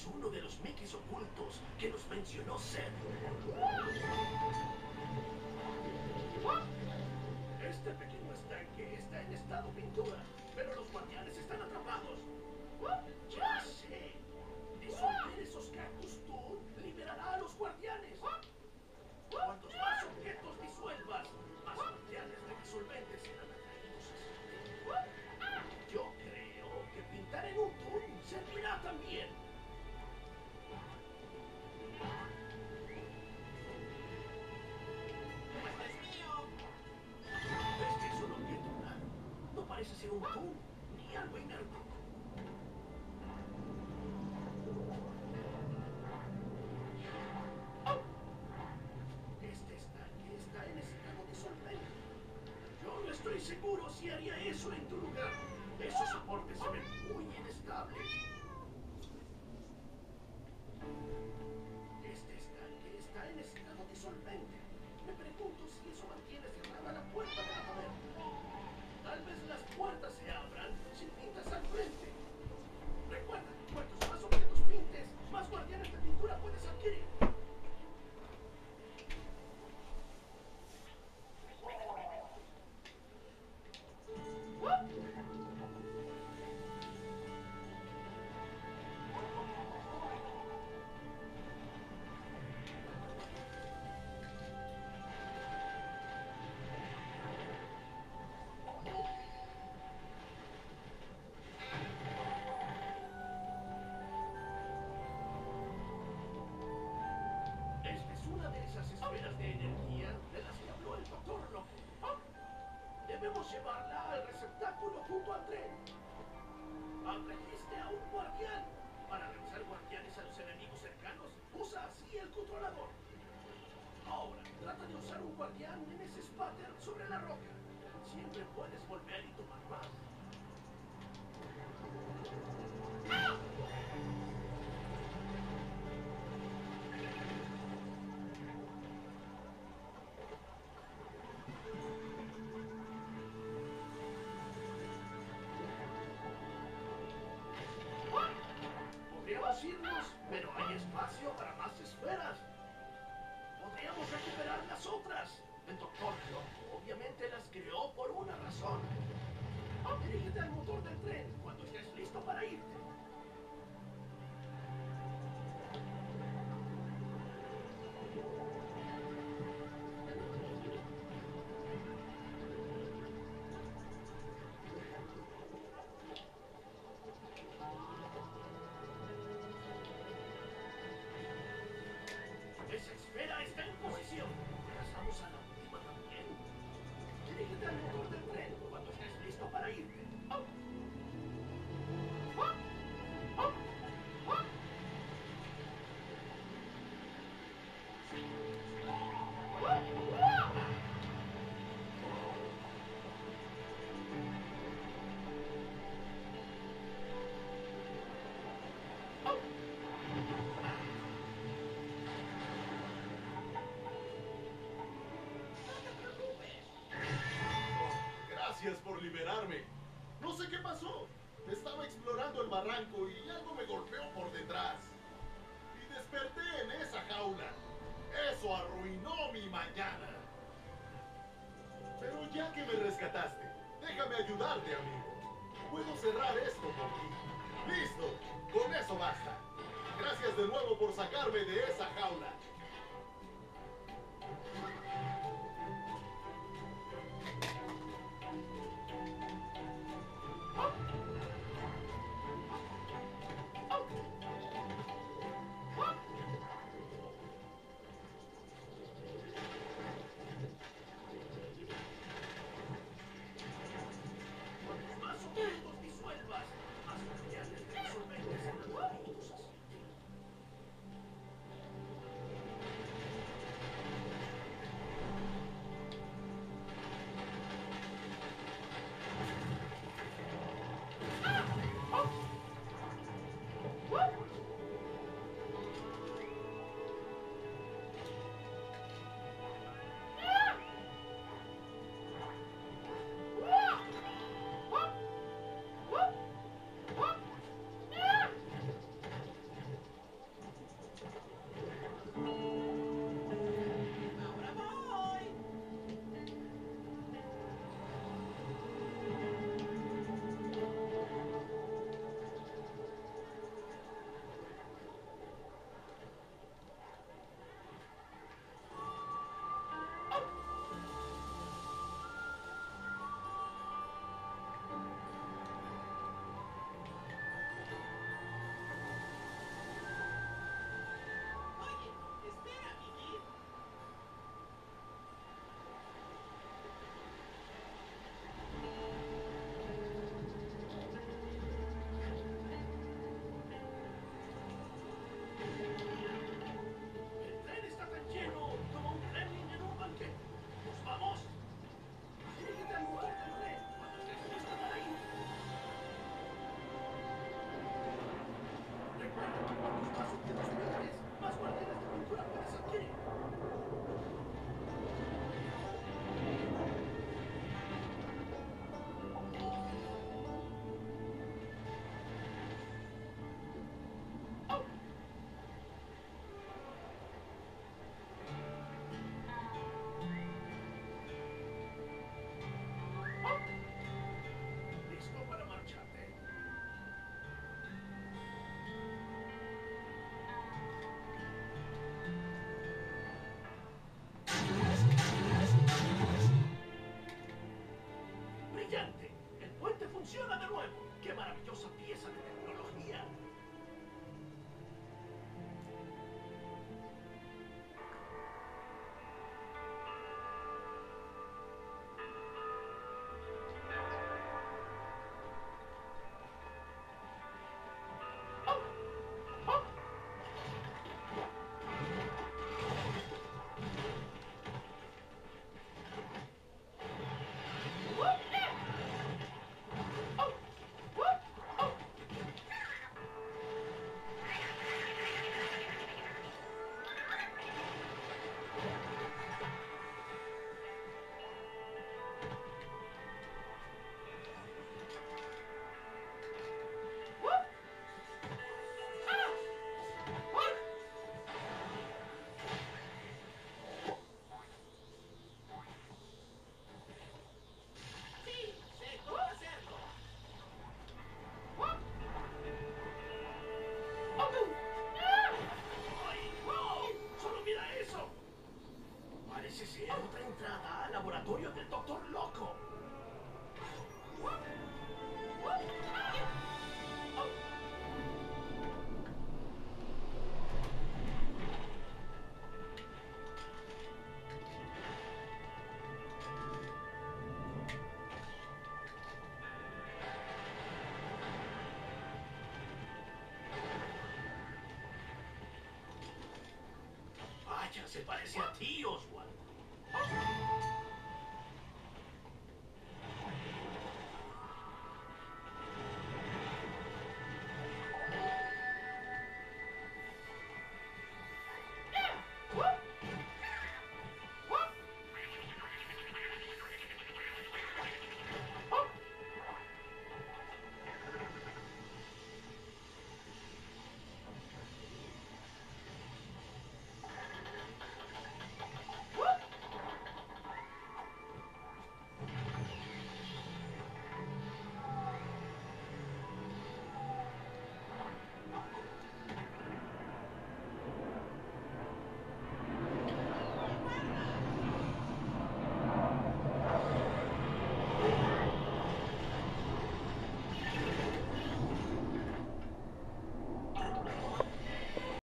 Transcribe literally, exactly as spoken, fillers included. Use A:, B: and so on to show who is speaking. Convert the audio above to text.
A: uno de los Mickeys ocultos que nos mencionó Seth. Este pequeño estanque está en estado pintura, pero los guardianes están atrapados. Ya sé. Disolver esos cactus tú liberará a los guardianes. Cuantos más objetos disuelvas, más guardianes de disolventes serán atraídos hacia ti. Yo creo que pintar en un tour servirá también. ¿Ves que es un objeto raro? No parece ser un tour ni algo inerte. Este estanque está en estado disolvente. Yo no estoy seguro si haría eso en tu lugar. Esos soportes se ven muy inestables. Este estanque está en estado disolvente. Me pregunto si eso mantiene cerrada la puerta de la taberna. Tal vez las puertas se abran si pintas al frente. Recuerda, cuantos más objetos pintes, más guardianes de pintura puedes adquirir. Esta es una de esas esferas de energía de las que habló el doctor Loco. Debemos llevarla al receptáculo junto al tren. Atrajiste a un guardián. Para lanzar guardianes a los enemigos cercanos, usa así el controlador. Ahora, trata de usar un guardián en ese spatter sobre la roca. Siempre puedes volver y tomar más. Podríamos irnos, pero hay espacio para más esferas. Podríamos recuperar las otras. El doctor Loco obviamente las creó por una razón. Dirígete al motor del tren cuando estés listo para irte. Esa esfera está en posición. Pasamos a la última también. Dirígete al motor del tren cuando estés listo para irte.
B: Gracias por liberarme. No sé qué pasó. Estaba explorando el barranco y algo me golpeó por detrás. Y desperté en esa jaula. Eso arruinó mi mañana. Pero ya que me rescataste, déjame ayudarte, amigo. Puedo cerrar esto por ti. ¡Listo! Con eso basta. Gracias de nuevo por sacarme de esa jaula.
A: Cuantos más objetos disuelvas, más guardianes de disolventes serán atraídos hacia ti. ¡Brillante! El puente funciona de nuevo. ¡Qué maravillosa pieza de tecnología! Parece ser otra entrada al laboratorio del Doctor Loco. Vaya, se parece a ti, Oswald.